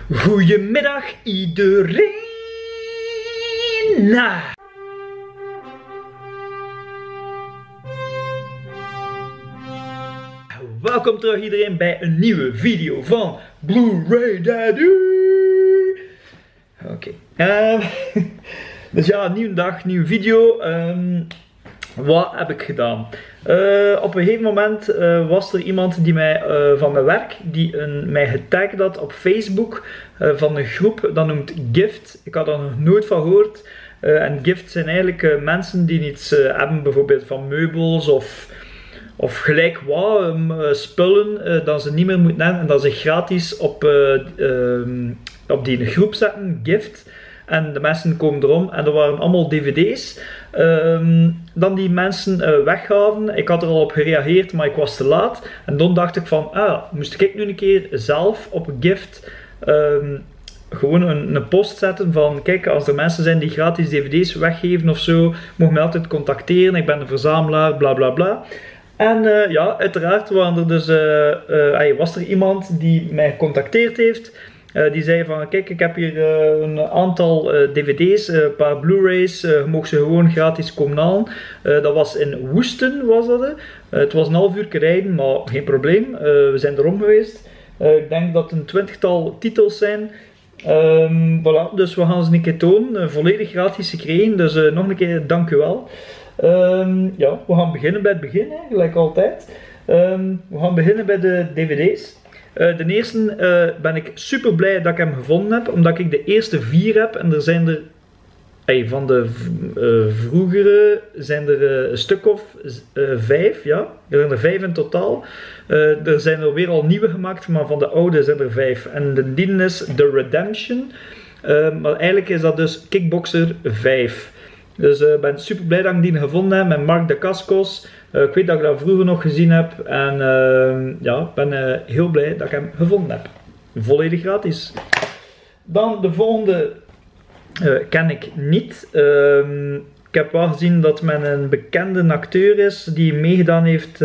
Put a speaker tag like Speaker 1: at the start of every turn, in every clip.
Speaker 1: Goedemiddag iedereen! Welkom terug iedereen bij een nieuwe video van Blu-ray Daddy! Oké. Dus ja, nieuwe dag, nieuwe video. Wat heb ik gedaan? Op een gegeven moment was er iemand die mij, van mijn werk die mij getagd had op Facebook van een groep, dat noemt Gift. Ik had er nog nooit van gehoord. En Gift zijn eigenlijk mensen die iets hebben, bijvoorbeeld van meubels of gelijk wat, spullen dat ze niet meer moeten hebben en dat ze gratis op die groep zetten, Gift. En de mensen komen erom en er waren allemaal dvd's. Dan die mensen weggaven. Ik had er al op gereageerd, maar ik was te laat. En dan dacht ik van, moest ik nu een keer zelf op Gift gewoon een post zetten van, kijk, als er mensen zijn die gratis dvd's weggeven of zo, mogen mij altijd contacteren, ik ben een verzamelaar, bla bla bla. En ja, uiteraard waren er dus, was er iemand die mij gecontacteerd heeft. Die zei van, kijk, ik heb hier een aantal dvd's, een paar blu-rays, je mag ze gewoon gratis komen halen. Dat was in Woesten, was dat. Het was een half uur rijden, maar geen probleem. We zijn erom geweest. Ik denk dat een 20-tal titels zijn. Voilà, dus we gaan ze een keer tonen. Volledig gratis gekregen, dus nog een keer dank u wel. Ja, we gaan beginnen bij het begin, gelijk altijd. We gaan beginnen bij de dvd's. De eerste ben ik super blij dat ik hem gevonden heb, omdat ik de eerste 4 heb en er zijn er, van de vroegere zijn er een stuk of 5, ja, er zijn er 5 in totaal. Er zijn er weer al nieuwe gemaakt, maar van de oude zijn er 5 en de dienen is The Redemption, maar eigenlijk is dat dus Kickboxer 5. Dus ik ben super blij dat ik die gevonden heb met Mark Dacascos. Ik weet dat ik dat vroeger nog gezien heb en ja, ik ben heel blij dat ik hem gevonden heb. Volledig gratis. Dan de volgende ken ik niet. Ik heb wel gezien dat men een bekende acteur is die meegedaan heeft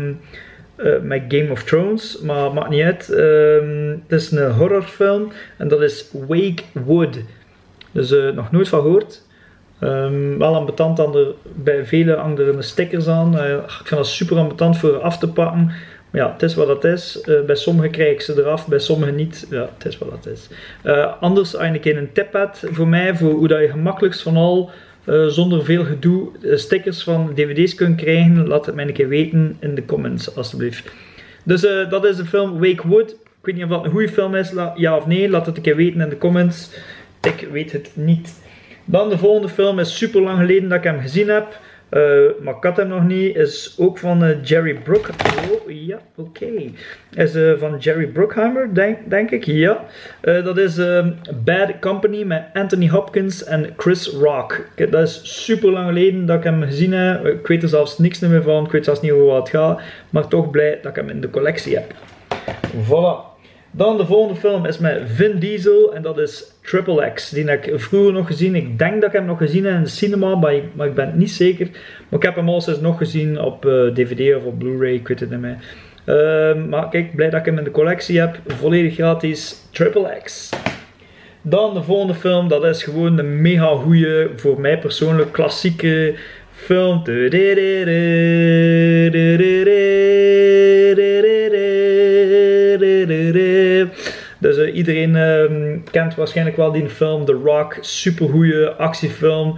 Speaker 1: met Game of Thrones, maar maakt niet uit. Het is een horrorfilm en dat is Wake Wood. Dus nog nooit van gehoord. Wel ambetant bij vele anderen stickers aan. Ik vind dat super ambetant voor af te pakken. Maar ja, het is wat het is. Bij sommigen krijg ik ze eraf, bij sommigen niet. Ja, het is wat het is. Anders, als je een keer een tip hebt voor mij, voor hoe dat je gemakkelijkst van al, zonder veel gedoe, stickers van dvd's kunt krijgen, laat het mij een keer weten in de comments, alstublieft. Dus dat is de film Wake Wood. Ik weet niet of dat een goede film is, ja of nee, laat het een keer weten in de comments. Ik weet het niet. Dan de volgende film is super lang geleden dat ik hem gezien heb, maar ik had hem nog niet, is ook van Jerry Bruckheimer. Oh, ja, oké. Is van Jerry Bruckheimer, denk ik, ja. Dat is Bad Company met Anthony Hopkins en Chris Rock. Dat is super lang geleden dat ik hem gezien heb, ik weet er zelfs niks meer van, ik weet zelfs niet over wat het gaat, maar toch blij dat ik hem in de collectie heb. Voilà. Dan de volgende film is met Vin Diesel en dat is Triple X. Die heb ik vroeger nog gezien. Ik denk dat ik hem nog gezien heb in de cinema, maar ik ben het niet zeker. Maar ik heb hem al eens nog gezien op DVD of op Blu-ray, ik weet het niet meer. Maar kijk, blij dat ik hem in de collectie heb. Volledig gratis, Triple X. Dan de volgende film, dat is gewoon een mega goeie, voor mij persoonlijk klassieke film. Dus iedereen kent waarschijnlijk wel die film The Rock, supergoeie actiefilm.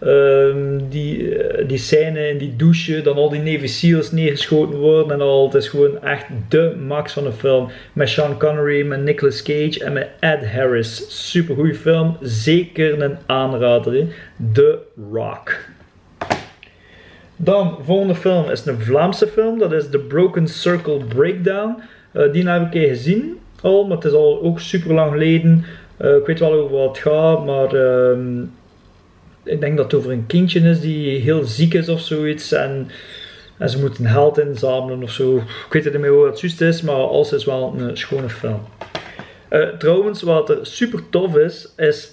Speaker 1: Die scène in die douche, dan al die Navy Seals neergeschoten worden en al. Het is gewoon echt de max van een film. Met Sean Connery, met Nicolas Cage en met Ed Harris. Supergoeie film, zeker een aanrader. Hè? The Rock. Dan, de volgende film is een Vlaamse film, dat is The Broken Circle Breakdown. Die heb ik een keer gezien al, maar het is al ook super lang geleden. Ik weet wel over wat het gaat, maar ik denk dat het over een kindje is die heel ziek is of zoiets. En ze moeten geld inzamelen of zo. Ik weet niet meer hoe het juist is, maar alles is wel een schone film. Trouwens, wat er super tof is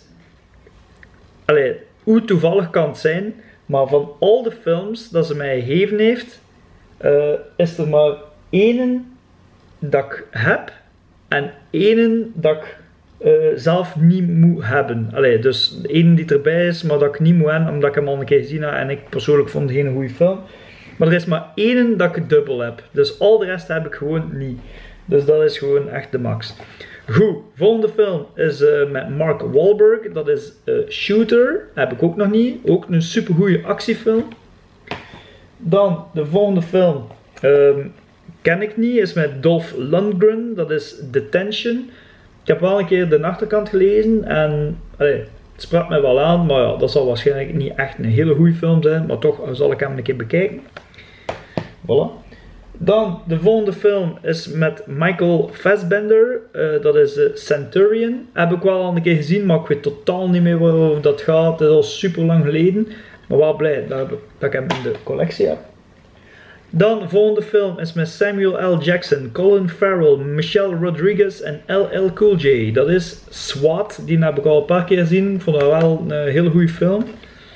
Speaker 1: hoe toevallig kan het zijn, maar van al de films dat ze mij gegeven heeft, is er maar één dat ik heb en één dat ik zelf niet moet hebben. Allee, dus de ene die erbij is, maar dat ik niet moet hebben, omdat ik hem al een keer gezien heb en ik persoonlijk vond het geen goede film. Maar er is maar één dat ik dubbel heb. Dus al de rest heb ik gewoon niet. Dus dat is gewoon echt de max. Goed, volgende film is met Mark Wahlberg. Dat is Shooter. Heb ik ook nog niet. Ook een super goede actiefilm. Dan de volgende film. Ken ik niet. Is met Dolph Lundgren. Dat is Detention. Ik heb wel een keer de achterkant gelezen. En het sprak mij wel aan. Maar ja, dat zal waarschijnlijk niet echt een hele goede film zijn. Maar toch zal ik hem een keer bekijken. Voilà. Dan, de volgende film is met Michael Fassbender. Dat is Centurion. Heb ik wel al een keer gezien, maar ik weet totaal niet meer waarover dat gaat. Het is al super lang geleden. Maar wel blij dat ik hem in de collectie heb. Dan, de volgende film is met Samuel L. Jackson, Colin Farrell, Michelle Rodriguez en LL Cool J. Dat is SWAT. Die heb ik al een paar keer gezien. Ik vond dat wel een hele goede film.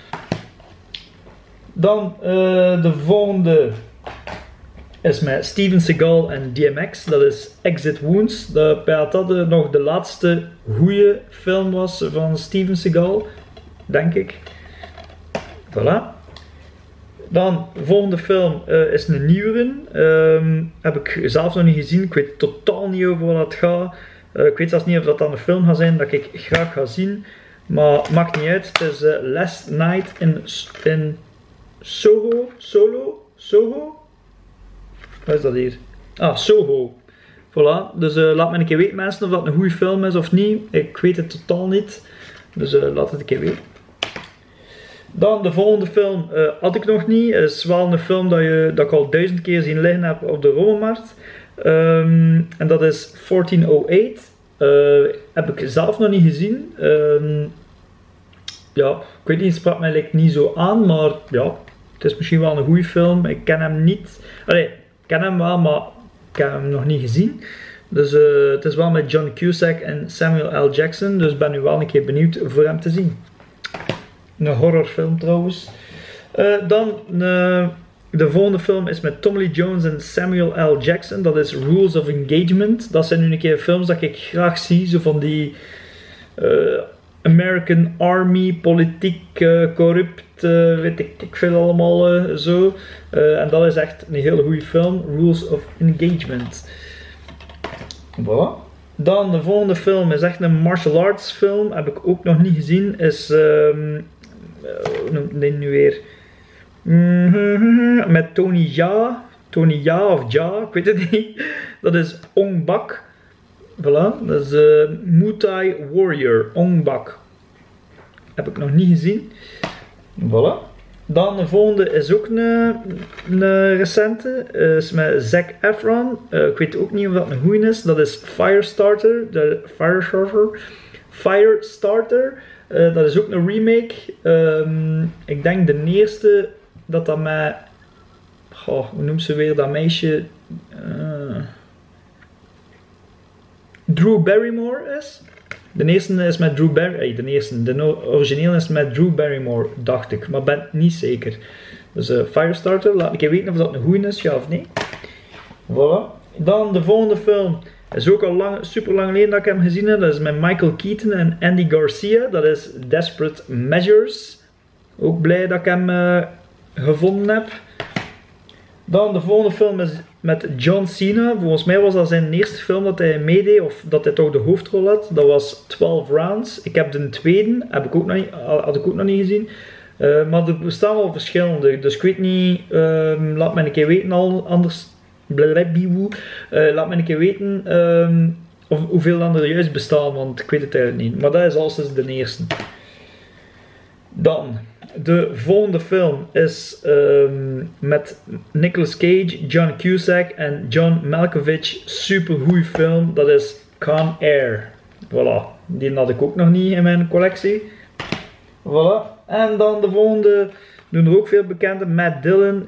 Speaker 1: Dan, de volgende is met Steven Seagal en DMX. Dat is Exit Wounds. Dat nog de laatste goede film was van Steven Seagal. Denk ik. Voilà. Dan, de volgende film is een nieuwere. Heb ik zelf nog niet gezien. Ik weet totaal niet over wat het gaat. Ik weet zelfs niet of dat dan een film gaat zijn dat ik graag ga zien. Maar maakt niet uit. Het is Last Night in Soho. Soho? Wat is dat hier? Ah, Soho. Voilà. Dus laat me een keer weten, mensen, of dat een goede film is of niet. Ik weet het totaal niet. Dus laat het een keer weten. Dan de volgende film had ik nog niet. Het is wel een film dat ik al 1000 keer zien liggen heb op de rommelmarkt. En dat is 1408. Heb ik zelf nog niet gezien. Ja, ik weet niet, het sprak mij like niet zo aan, maar ja, het is misschien wel een goede film. Ik ken hem niet. Allee, ik ken hem wel, maar ik heb hem nog niet gezien. Dus het is wel met John Cusack en Samuel L. Jackson. Dus ben nu wel een keer benieuwd voor hem te zien. Een horrorfilm trouwens. Dan de volgende film is met Tommy Lee Jones en Samuel L. Jackson. Dat is Rules of Engagement. Dat zijn nu een keer films dat ik graag zie. Zo van die American Army, politiek corrupt, weet ik veel allemaal zo. En dat is echt een hele goede film. Rules of Engagement. Voilà. Dan de volgende film is echt een martial arts film. Heb ik ook nog niet gezien. Is hoe noemt die nu weer? Met Tony Ja of Ja, ik weet het niet. Dat is Ong Bak. Voilà, dat is Muay Thai Warrior, Ong Bak. Heb ik nog niet gezien. Voilà. Dan de volgende is ook een recente. Is met Zac Efron. Ik weet ook niet of dat een goeie is. Dat is Firestarter. Firestarter. Dat is ook een remake. Ik denk de eerste dat met... hoe noemt ze weer dat meisje? Drew Barrymore is. De eerste is met Drew Barrymore. De origineel is met Drew Barrymore, dacht ik. Maar ben niet zeker. Dus Firestarter. Laat me weten of dat een goeie is, ja of nee. Voilà. Dan de volgende film. Is ook al super lang geleden dat ik hem gezien heb. Dat is met Michael Keaton en Andy Garcia. Dat is Desperate Measures. Ook blij dat ik hem gevonden heb. Dan de volgende film is met John Cena. Volgens mij was dat zijn eerste film dat hij meedeed. Of dat hij toch de hoofdrol had. Dat was 12 Rounds. Ik heb de tweede. Had ik ook nog niet gezien. Maar er bestaan wel verschillende. Dus ik weet niet. Laat me een keer weten anders. Laat me een keer weten hoeveel er juist bestaan, want ik weet het eigenlijk niet. Maar dat is alles de eerste. Dan, de volgende film is met Nicolas Cage, John Cusack en John Malkovich. Super goeie film. Dat is Con Air. Voilà. Die had ik ook nog niet in mijn collectie. Voilà. En dan de volgende doen er ook veel bekende. Matt Dillon,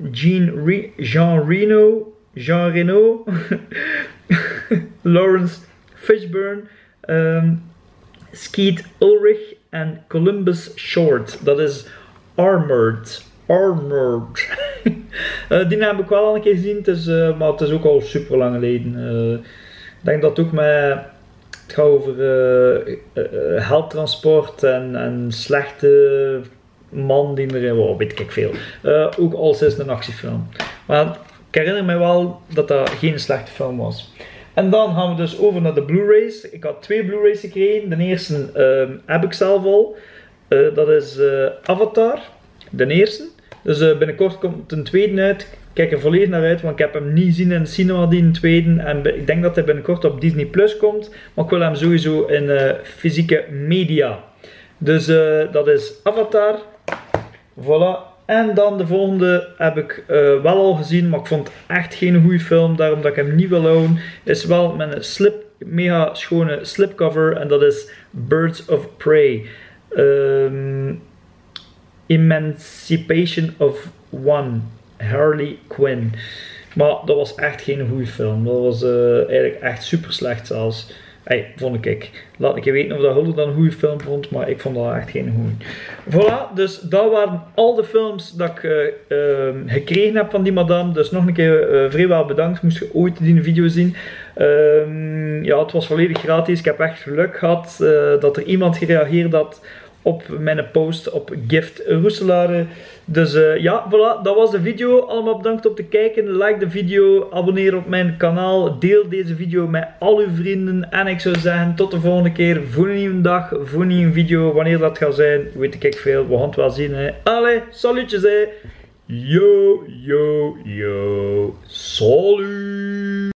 Speaker 1: Jean Reno, Lawrence Fishburne, Skeet Ulrich en Columbus Short. Dat is Armored. Die heb ik wel al een keer gezien, maar het is ook al super lang geleden. Ik denk dat het ook met Het gaat over heldtransport en slechte man die erin was, weet ik veel. Ook alles is een actiefilm. Maar ik herinner me wel dat dat geen slechte film was. En dan gaan we dus over naar de Blu-rays. Ik had 2 Blu-rays gekregen. De eerste heb ik zelf al. Dat is Avatar. De eerste. Dus binnenkort komt een tweede uit. Ik kijk er volledig naar uit, want ik heb hem niet gezien in de cinema, die tweede. En ik denk dat hij binnenkort op Disney Plus komt. Maar ik wil hem sowieso in fysieke media. Dus dat is Avatar. Voilà. En dan de volgende heb ik wel al gezien, maar ik vond het echt geen goede film. Daarom dat ik hem niet wil houden. Is wel met een mega schone slipcover. En dat is Birds of Prey. Emancipation of One. Harley Quinn. Maar dat was echt geen goede film. Dat was eigenlijk echt super slecht zelfs. Hey, vond ik. Laat ik je weten of dat Hulde dan een goede film vond, maar ik vond dat echt geen goede. Voilà, dus dat waren al de films dat ik gekregen heb van die madame. Dus nog een keer vrijwel bedankt. Moest je ooit die video zien. Ja, het was volledig gratis. Ik heb echt geluk gehad dat er iemand gereageerd had op mijn post op Gift Roeselare. Dus ja, voilà, dat was de video. Allemaal bedankt om te kijken. Like de video, abonneer op mijn kanaal, deel deze video met al uw vrienden. En ik zou zeggen, tot de volgende keer voor een nieuwe dag, voor een nieuwe video. Wanneer dat gaat zijn, weet ik veel. We gaan het wel zien. Hè. Allee, salutjes hè. Yo, yo, yo. Salut.